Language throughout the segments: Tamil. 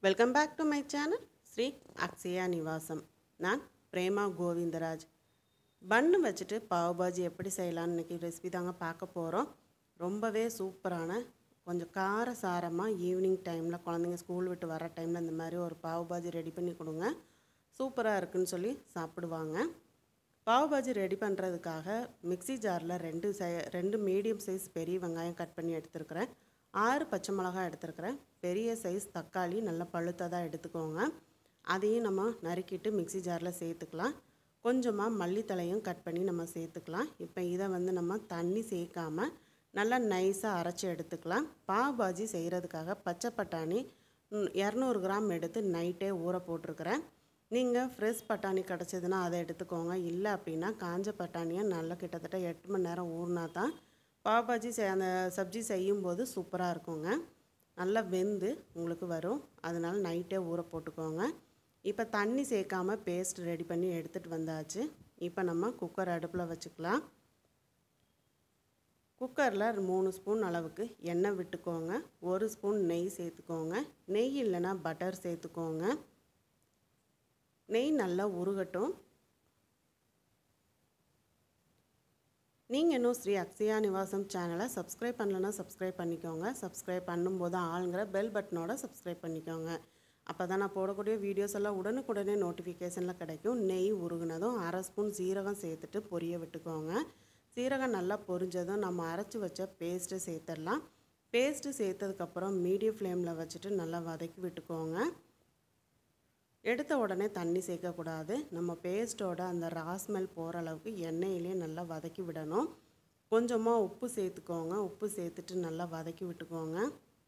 Welcome back to my channel Sri Akshaya Nivasam. நான் பிரேமா கோவிந்தராஜ். பன்னு வச்சுட்டு பாவ் பாஜி எப்படி செய்யலான்னு இன்றைக்கி ரெசிபி தாங்க பார்க்க போகிறோம். ரொம்பவே சூப்பரான கொஞ்சம் காரசாரமாக ஈவினிங் டைமில் குழந்தைங்க ஸ்கூல் விட்டு வர டைமில் இந்த மாதிரி ஒரு பாவ் பாஜி ரெடி பண்ணி கொடுங்க. சூப்பராக இருக்குன்னு சாப்பிடுவாங்க. பாவ் பாஜி ரெடி பண்ணுறதுக்காக மிக்ஸி ஜாரில் ரெண்டு மீடியம் சைஸ் பெரிய வெங்காயம் கட் பண்ணி எடுத்துருக்கிறேன். 6 பச்சை மிளகாய் எடுத்துருக்கிறேன். பெரிய சைஸ் தக்காளி நல்லா பழுத்ததாக எடுத்துக்கோங்க. அதையும் நம்ம நறுக்கிட்டு மிக்ஸி ஜாரில் சேர்த்துக்கலாம். கொஞ்சமாக மல்லித்தலையும் கட் பண்ணி நம்ம சேர்த்துக்கலாம். இப்போ இதை நம்ம தண்ணி சேர்க்காமல் நல்லா நைஸாக அரைச்சி எடுத்துக்கலாம். பாவ் பாஜி செய்கிறதுக்காக பச்சை பட்டாணி 200 கிராம் எடுத்து நைட்டே ஊற போட்டிருக்கிறேன். நீங்கள் ஃப்ரெஷ் பட்டாணி கிடச்சதுன்னா அதை எடுத்துக்கோங்க. இல்லை அப்படின்னா காஞ்ச பட்டாணியை நல்லா கிட்டத்தட்ட 8 மணி நேரம் ஊறினா தான் பாவ் பாஜி அந்த சப்ஜி செய்யும்போது சூப்பராக இருக்குங்க. நல்லா வெந்து உங்களுக்கு வரும். அதனால் நைட்டே ஊற போட்டுக்கோங்க. இப்போ தண்ணி சேர்க்காமல் பேஸ்ட் ரெடி பண்ணி எடுத்துகிட்டு வந்தாச்சு. இப்போ நம்ம குக்கர் அடுப்பில் வச்சுக்கலாம். குக்கரில் 3 ஸ்பூன் அளவுக்கு எண்ணெய் விட்டுக்கோங்க. 1 ஸ்பூன் நெய் சேர்த்துக்கோங்க. நெய் இல்லைன்னா பட்டர் சேர்த்துக்கோங்க. நெய் நல்லா உருகட்டும். நீங்கள் இன்னும் ஸ்ரீ அக்ஷயா நிவாசம் சேனலை சப்ஸ்கிரைப் பண்ணலன்னா சப்ஸ்கிரைப் பண்ணிக்கோங்க. சப்ஸ்கிரைப் பண்ணும்போது ஆளுங்கிற பெல் பட்டனோட சப்ஸ்கிரைப் பண்ணிக்கோங்க. அப்போ தான் நான் போடக்கூடிய வீடியோஸ் எல்லாம் உடனுக்குடனே நோட்டிஃபிகேஷனில் கிடைக்கும். நெய் உருகுனதும் 1/2 ஸ்பூன் சீரகம் சேர்த்துட்டு பொரிய விட்டுக்கோங்க. சீரகம் நல்லா பொரிஞ்சதும் நம்ம அரைச்சி வச்ச பேஸ்ட்டு சேர்த்துடலாம். பேஸ்ட்டு சேர்த்ததுக்கப்புறம் மீடியம் ஃப்ளேமில் வச்சுட்டு நல்லா வதக்கி விட்டுக்கோங்க. எடுத்த உடனே தண்ணி சேர்க்கக்கூடாது. நம்ம பேஸ்ட்டோட அந்த ராஸ்மெல் போகிற அளவுக்கு எண்ணெயிலே நல்லா வதக்கி விடணும். கொஞ்சமாக உப்பு சேர்த்துக்கோங்க. உப்பு சேர்த்துட்டு நல்லா வதக்கி விட்டுக்கோங்க.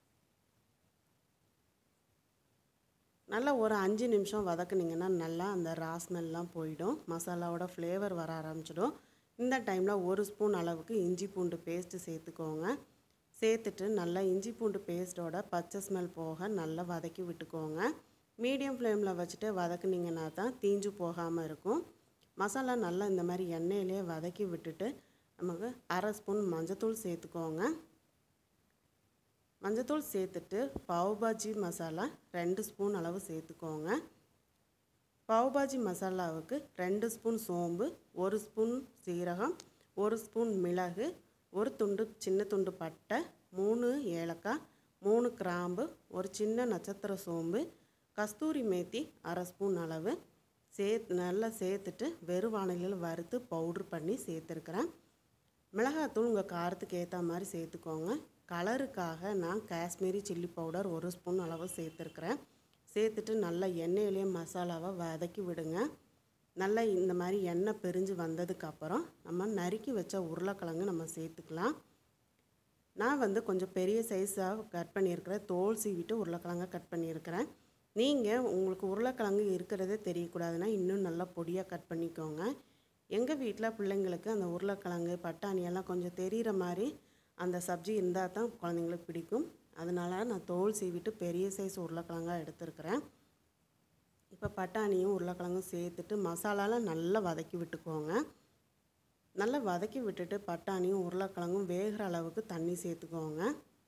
நல்லா ஒரு 5 நிமிஷம் வதக்குனிங்கன்னா நல்லா அந்த ராஸ்மெல்லாம் போயிடும். மசாலாவோட ஃப்ளேவர் வர ஆரம்பிச்சிடும். இந்த டைமில் 1 ஸ்பூன் அளவுக்கு இஞ்சி பூண்டு பேஸ்ட்டு சேர்த்துக்கோங்க. சேர்த்துட்டு நல்லா இஞ்சி பூண்டு பேஸ்ட்டோட பச்சை ஸ்மெல் போக நல்லா வதக்கி விட்டுக்கோங்க. மீடியம் ஃப்ளேமில் வச்சுட்டு வதக்குனிங்கன்னா தான் தீஞ்சு போகாமல் இருக்கும். மசாலா நல்லா இந்த மாதிரி எண்ணெயிலே வதக்கி விட்டுட்டு நமக்கு 1/2 ஸ்பூன் மஞ்சத்தூள் சேர்த்துக்கோங்க. மஞ்சத்தூள் சேர்த்துட்டு பாவ் பாஜி மசாலா 2 ஸ்பூன் அளவு சேர்த்துக்கோங்க. பாவ் பாஜி மசாலாவுக்கு 2 ஸ்பூன் சோம்பு, 1 ஸ்பூன் சீரகம், 1 ஸ்பூன் மிளகு, 1 சின்ன துண்டு பட்டை, 3 ஏலக்காய், 3 கிராம்பு, ஒரு சின்ன நட்சத்திர சோம்பு, கஸ்தூரி மேத்தி 1/2 ஸ்பூன் அளவு நல்லா சேர்த்துட்டு வெறும் வானிலையில் வறுத்து பவுட்ரு பண்ணி சேர்த்துருக்குறேன். மிளகாத்தூள் உங்கள் காரத்துக்கு ஏற்ற மாதிரி சேர்த்துக்கோங்க. கலருக்காக நான் காஷ்மீரி சில்லி பவுடர் 1 ஸ்பூன் அளவு சேர்த்துருக்குறேன். சேர்த்துட்டு நல்லா எண்ணெயிலேயே மசாலாவை வதக்கி விடுங்க. நல்லா இந்த மாதிரி எண்ணெய் பிரிஞ்சு வந்ததுக்கப்புறம் நம்ம நறுக்கி வச்ச உருளைக்கிழங்கு நம்ம சேர்த்துக்கலாம். நான் கொஞ்சம் பெரிய சைஸாக கட் பண்ணியிருக்கிறேன். தோல் சீவிட்டு உருளைக்கிழங்க கட் பண்ணியிருக்கிறேன். நீங்கள் உங்களுக்கு உருளைக்கிழங்கு இருக்கிறதே தெரியக்கூடாதுன்னா இன்னும் நல்லா பொடியாக கட் பண்ணிக்கோங்க. எங்கள் வீட்டில் பிள்ளைங்களுக்கு அந்த உருளைக்கிழங்கு பட்டாணியெல்லாம் கொஞ்சம் தெரிகிற மாதிரி அந்த சப்ஜி இருந்தால் தான் குழந்தைங்களுக்கு பிடிக்கும். அதனால் நான் தோல் சீவிட்டு பெரிய சைஸ் உருளைக்கிழங்காக எடுத்துருக்கிறேன். இப்போ பட்டாணியும் உருளைக்கிழங்கும் சேர்த்துட்டு மசாலாலாம் நல்லா வதக்கி விட்டுக்கோங்க. நல்லா வதக்கி விட்டுட்டு பட்டாணியும் உருளைக்கிழங்கும் வேகிற அளவுக்கு தண்ணி சேர்த்துக்கோங்க.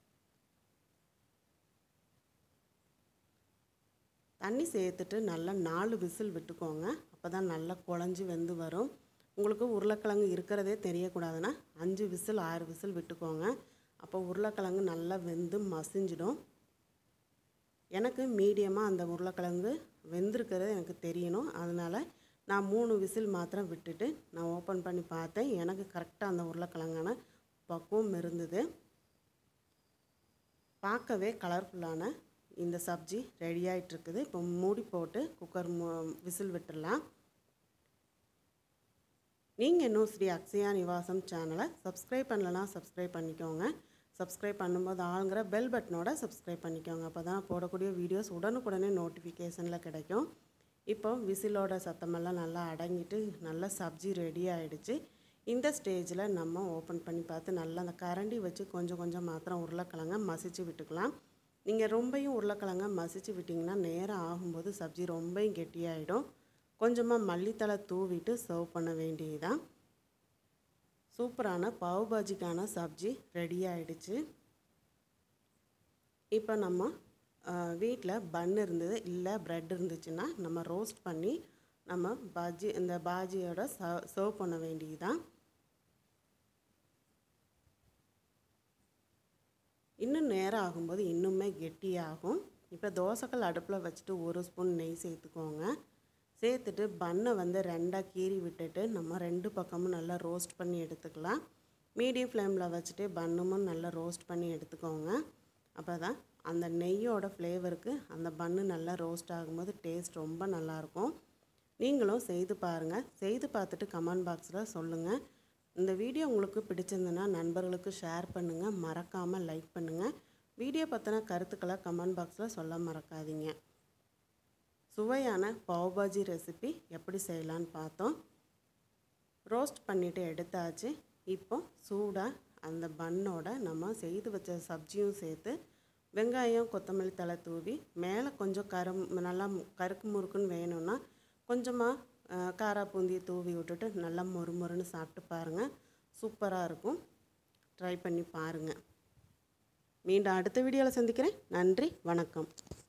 தண்ணி சேர்த்துட்டு நல்லா 4 விசில் விட்டுக்கோங்க. அப்போ தான் நல்லா குழஞ்சி வெந்து வரும். உங்களுக்கு உருளைக்கிழங்கு இருக்கிறதே தெரியக்கூடாதுன்னா 5 விசில் 6 விசில் விட்டுக்கோங்க. அப்போ உருளைக்கிழங்கு நல்லா வெந்து மசிஞ்சிடும். எனக்கு மீடியமாக அந்த உருளைக்கிழங்கு வெந்திருக்கிறது எனக்கு தெரியணும். அதனால் நான் 3 விசில் மாத்திரம் விட்டுட்டு நான் ஓப்பன் பண்ணி பார்த்தேன். எனக்கு கரெக்டாக அந்த உருளைக்கிழங்கான பக்குவம் இருந்தது. பார்க்கவே கலர்ஃபுல்லான இந்த சப்ஜி ரெடி ஆகிட்டுருக்குது. இப்போ மூடி போட்டு குக்கர் விசில் விட்டுடலாம். நீங்கள் இன்னும் ஸ்ரீ அக்ஷயா நிவாசம் சேனலை சப்ஸ்கிரைப் பண்ணலன்னா சப்ஸ்கிரைப் பண்ணிக்கோங்க. சப்ஸ்கிரைப் பண்ணும்போது ஆளுங்கிற பெல் பட்டனோட சப்ஸ்கிரைப் பண்ணிக்கோங்க. அப்போ தான் போடக்கூடிய வீடியோஸ் உடனுக்குடனே நோட்டிஃபிகேஷனில் கிடைக்கும். இப்போ விசிலோட சத்தமெல்லாம் நல்லா அடங்கிட்டு நல்லா சப்ஜி ரெடி ஆகிடுச்சு. இந்த ஸ்டேஜில் நம்ம ஓப்பன் பண்ணி பார்த்து நல்லா அந்த கரண்டி வச்சு கொஞ்சம் கொஞ்சம் மாத்திரம் உருளைக்கிழங்க மசிச்சு விட்டுக்கலாம். நீங்கள் ரொம்பையும் உருளைக்கிழங்க மசிச்சு விட்டிங்கன்னா நேரம் ஆகும்போது சப்ஜி ரொம்பையும் கெட்டியாகிடும். கொஞ்சமாக மல்லித்தலை தூவிட்டு சர்வ் பண்ண வேண்டியதுதான். சூப்பரான பாவ் பாஜிக்கான சப்ஜி ரெடி ஆகிடுச்சு. இப்போ நம்ம வீட்டில் பன் இருந்தது இல்லை ப்ரெட் இருந்துச்சுன்னா நம்ம ரோஸ்ட் பண்ணி நம்ம இந்த பாஜியோட சர்வ் பண்ண வேண்டியதுதான். இன்னும் நேரம் ஆகும்போது இன்னுமே கெட்டியாகும். இப்போ தோசைக்கல் அடுப்பில் வச்சுட்டு 1 ஸ்பூன் நெய் சேர்த்துக்கோங்க. சேர்த்துட்டு பன்னை வந்து 2ஆக கீறி விட்டுட்டு நம்ம 2 பக்கமும் நல்லா ரோஸ்ட் பண்ணி எடுத்துக்கலாம். மீடியம் ஃப்ளேமில் வச்சுட்டு பன்னும் நல்லா ரோஸ்ட் பண்ணி எடுத்துக்கோங்க. அப்போ தான் அந்த நெய்யோட ஃப்ளேவருக்கு அந்த பன்னு நல்லா ரோஸ்ட் ஆகும்போது டேஸ்ட் ரொம்ப நல்லாயிருக்கும். நீங்களும் செய்து பாருங்கள். செய்து பார்த்துட்டு கமெண்ட் பாக்ஸில் சொல்லுங்கள். இந்த வீடியோ உங்களுக்கு பிடிச்சிருந்ததுன்னா நண்பர்களுக்கு ஷேர் பண்ணுங்கள். மறக்காமல் லைக் பண்ணுங்கள். வீடியோ பற்றின கருத்துக்களை கமெண்ட் பாக்ஸில் சொல்ல மறக்காதீங்க. சுவையான பாவ்பாஜி ரெசிபி எப்படி செய்யலான்னு பார்த்தோம். ரோஸ்ட் பண்ணிவிட்டு எடுத்தாச்சு. இப்போ சூடாக அந்த பன்னோட நம்ம செய்து வச்ச சப்ஜியும் சேர்த்து வெங்காயம் கொத்தமல்லி தழை தூவி மேலே கொஞ்சம் நல்லா கருக்கு முறுக்குன்னு வேணும்னா கொஞ்சமாக காரா பூந்தியை தூவி விட்டுட்டு நல்லா மொறுமொறுன்னு சாப்பிட்டு பாருங்கள். சூப்பராக இருக்கும். ட்ரை பண்ணி பாருங்கள். மீண்டும் அடுத்த வீடியோவில் சந்திக்கிறேன். நன்றி, வணக்கம்.